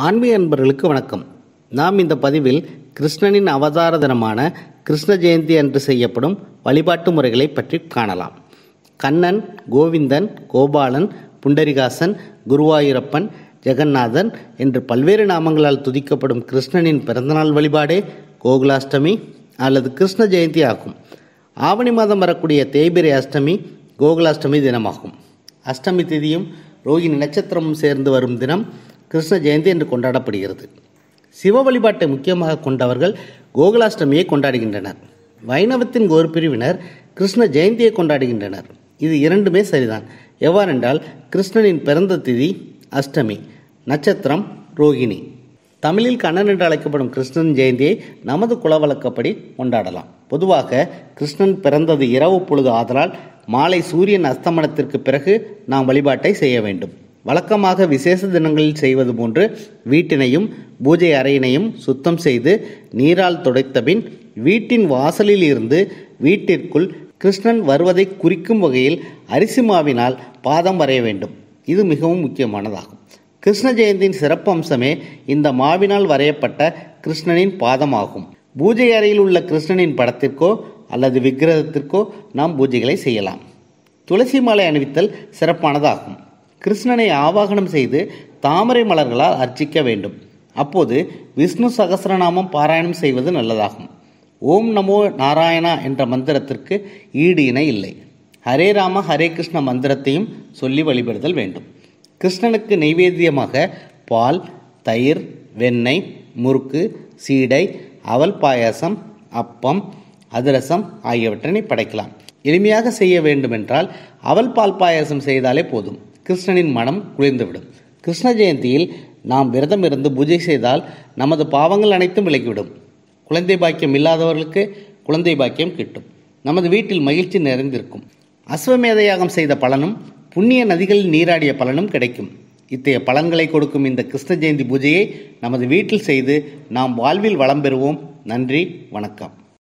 ஆன்மீக அன்பர்களுக்கு வணக்கம். நாம் இந்த பதிவில் கிருஷ்ணனின் அவதார தினமான கிருஷ்ண ஜெயந்தி அன்று செய்யப்படும் வழிபாட்டு முறைகளை பற்றி காணலாம். கண்ணன், கோவிந்தன், கோபாலன், புண்டரிகாசன், குருவாயூரப்பன், ஜெகநாதன் என்று பல்வேறு நாமங்களால் துதிக்கப்படும் கிருஷ்ணனின் பிறந்தநாள் வழிபாடே கோகுலாஷ்டமி அல்லது கிருஷ்ண ஜெயந்தி ஆகும். ஆவணி மாதம் வரக்கூடிய தேய்பிரை அஷ்டமி கோகுலாஷ்டமி தினமாகும். அஷ்டமி திதியும் ரோகிணி நட்சத்திரமும் சேர்ந்து வரும் தினம் கிருஷ்ண ஜெயந்தி என்று கொண்டாடப்படுகிறது. சிவ வழிபாட்டை முக்கியமாக கொண்டவர்கள் கோகுலாஷ்டமியை கொண்டாடுகின்றனர். வைணவத்தின் ஒரு பிரிவினர் கிருஷ்ண ஜெயந்தியை கொண்டாடுகின்றனர். இது இரண்டுமே சரிதான். எவ்வாறென்றால் கிருஷ்ணனின் பிறந்த திதி அஷ்டமி, நட்சத்திரம் ரோகிணி. தமிழில் கண்ணன் என்று அழைக்கப்படும் கிருஷ்ணன் ஜெயந்தியை நமது குலவழக்கப்படி கொண்டாடலாம். பொதுவாக கிருஷ்ணன் பிறந்தது இரவு பொழுது ஆதலால் மாலை சூரியன் அஸ்தமனத்திற்கு பிறகு நாம் வழிபாட்டை செய்ய வேண்டும். வழக்கமாக விசேஷ தினங்களில் செய்வது போன்று வீட்டினையும் பூஜை அறையினையும் சுத்தம் செய்து நீரால் துடைத்தபின் வீட்டின் வாசலில் இருந்து வீட்டிற்குள் கிருஷ்ணன் வருவதை குறிக்கும் வகையில் அரிசி மாவினால் பாதம் வரைய வேண்டும். இது மிகவும் முக்கியமானதாகும். கிருஷ்ண ஜெயந்தியின் சிறப்பு அம்சமே இந்த மாவினால் வரையப்பட்ட கிருஷ்ணனின் பாதமாகும். பூஜை அறையில் உள்ள கிருஷ்ணனின் படத்திற்கோ அல்லது விக்கிரகத்திற்கோ நாம் பூஜைகளை செய்யலாம். துளசி மாலை அணிவித்தல் சிறப்பானதாகும். கிருஷ்ணனை ஆவாகனம் செய்து தாமரை மலர்களால் அர்ச்சிக்க வேண்டும். அப்போது விஷ்ணு சகஸ்ரநாமம் பாராயணம் செய்வது நல்லதாகும். ஓம் நமோ நாராயணா என்ற மந்திரத்திற்கு ஈடு இணை இல்லை. ஹரே ராம ஹரே கிருஷ்ண மந்திரத்தையும் சொல்லி வழிபடுதல் வேண்டும். கிருஷ்ணனுக்கு நைவேத்தியமாக பால், தயிர், வெண்ணெய், முறுக்கு, சீடை, அவல் பாயாசம், அப்பம், அதிரசம் ஆகியவற்றினை படைக்கலாம். எளிமையாக செய்ய வேண்டுமென்றால் அவல் பால் பாயாசம் செய்தாலே போதும். கிருஷ்ணனின் மனம் குளிர்ந்துவிடும். கிருஷ்ண ஜெயந்தியில் நாம் விரதம் இருந்து பூஜை செய்தால் நமது பாவங்கள் அனைத்தும் விலகிவிடும். குழந்தை பாக்கியம் இல்லாதவர்களுக்கு குழந்தை பாக்கியம் கிட்டும். நமது வீட்டில் மகிழ்ச்சி நிறைந்திருக்கும். அஸ்வமேத யாகம் செய்த பலனும் புண்ணிய நதிகளில் நீராடிய பலனும் கிடைக்கும். இத்தகைய பலன்களை கொடுக்கும் இந்த கிருஷ்ண ஜெயந்தி பூஜையை நமது வீட்டில் செய்து நாம் வாழ்வில் வளம் பெறுவோம். நன்றி, வணக்கம்.